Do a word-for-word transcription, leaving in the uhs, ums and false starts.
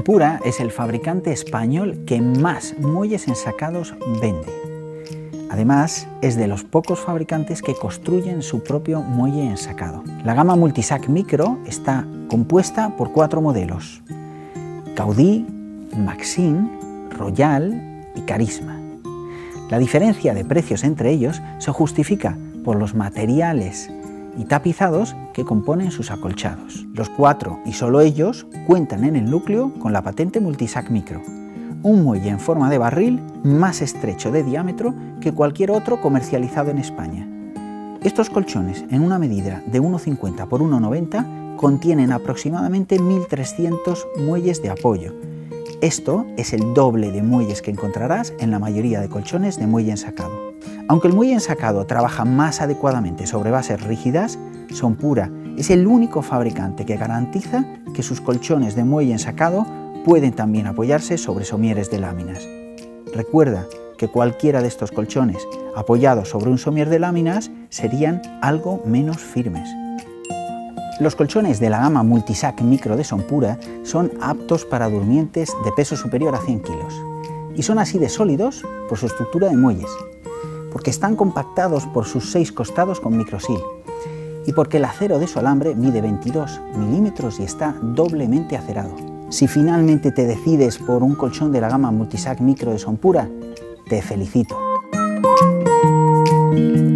Sonpura es el fabricante español que más muelles ensacados vende. Además, es de los pocos fabricantes que construyen su propio muelle ensacado. La gama Multisac Micro está compuesta por cuatro modelos: Gaudí, Maxim, Royal y Carisma. La diferencia de precios entre ellos se justifica por los materiales y tapizados que componen sus acolchados. Los cuatro, y solo ellos, cuentan en el núcleo con la patente Multisac Micro, un muelle en forma de barril más estrecho de diámetro que cualquier otro comercializado en España. Estos colchones, en una medida de uno cincuenta por uno noventa, contienen aproximadamente mil trescientos muelles de apoyo. Esto es el doble de muelles que encontrarás en la mayoría de colchones de muelle ensacado. Aunque el muelle ensacado trabaja más adecuadamente sobre bases rígidas, Sonpura es el único fabricante que garantiza que sus colchones de muelle ensacado pueden también apoyarse sobre somieres de láminas. Recuerda que cualquiera de estos colchones apoyados sobre un somier de láminas serían algo menos firmes. Los colchones de la gama Multisac Micro de Sonpura son aptos para durmientes de peso superior a cien kilos y son así de sólidos por su estructura de muelles, porque están compactados por sus seis costados con microsil y porque el acero de su alambre mide veintidós milímetros y está doblemente acerado. Si finalmente te decides por un colchón de la gama Multisac Micro de Sonpura, te felicito.